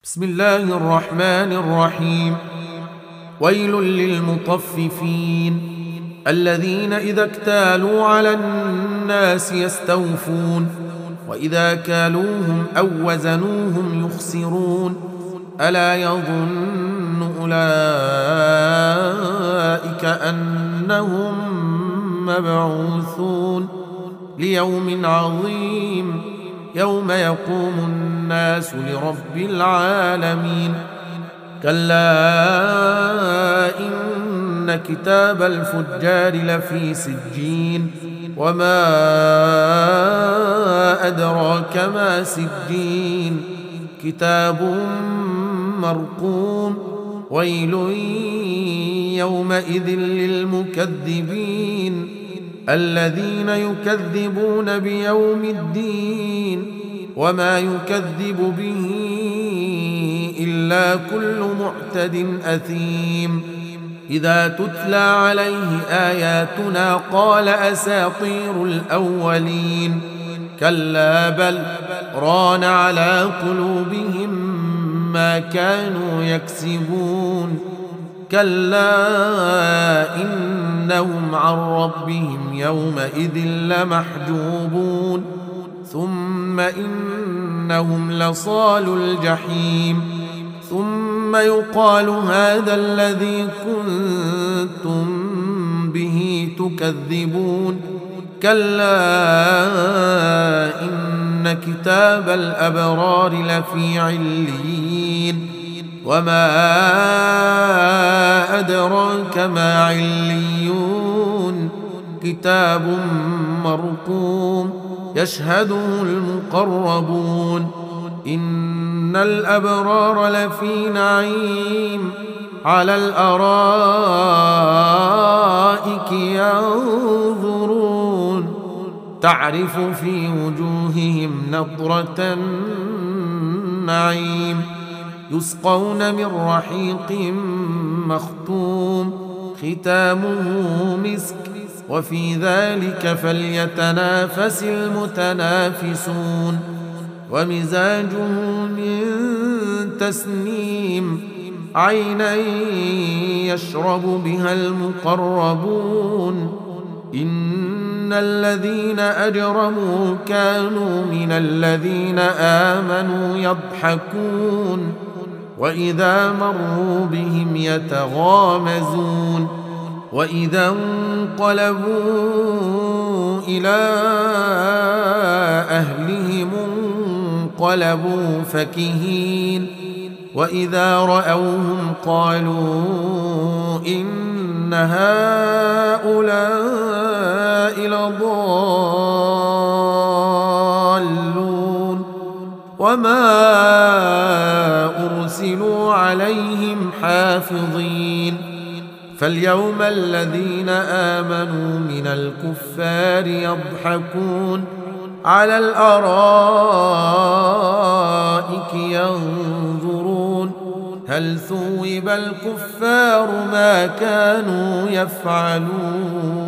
بسم الله الرحمن الرحيم. ويل للمطففين الذين إذا اكتالوا على الناس يستوفون وإذا كالوهم أو وزنوهم يخسرون ألا يظن أولئك أنهم مبعوثون ليوم عظيم يوم يقوم الناس لرب العالمين. كلا إن كتاب الفجار لفي سجين وما أدراك ما سجين كتاب مرقوم. ويل يومئذ للمكذبين الذين يكذبون بيوم الدين وما يكذب به إلا كل معتد أثيم. إذا تتلى عليه آياتنا قال أساطير الأولين كلا بل ران على قلوبهم ما كانوا يكسبون. كلا إنهم عن ربهم يومئذ لمحجوبون ثم إنهم لصالوا الجحيم ثم يقال هذا الذي كنتم به تكذبون. كلا إن كتاب الأبرار لفي عليين وما أدراك ما عليون كتاب مرقوم يشهده المقربون. إن الأبرار لفي نعيم على الأرائك ينظرون تعرف في وجوههم نضرة النعيم يسقون من رحيق مختوم ختامه مسك وفي ذلك فليتنافس المتنافسون. ومزاجه من تسنيم عينا يشرب بها المقربون. إن الذين أجرموا كانوا من الذين آمنوا يضحكون وإذا مروا بهم يتغامزون وإذا انقلبوا إلى أهلهم انقلبوا فكهين وإذا رأوهم قالوا إن هؤلاء لضالون وما أرسلوا عليهم حافظين. فاليوم الذين آمنوا من الكفار يضحكون على الأرائك ينظرون هل ثوب الكفار ما كانوا يفعلون.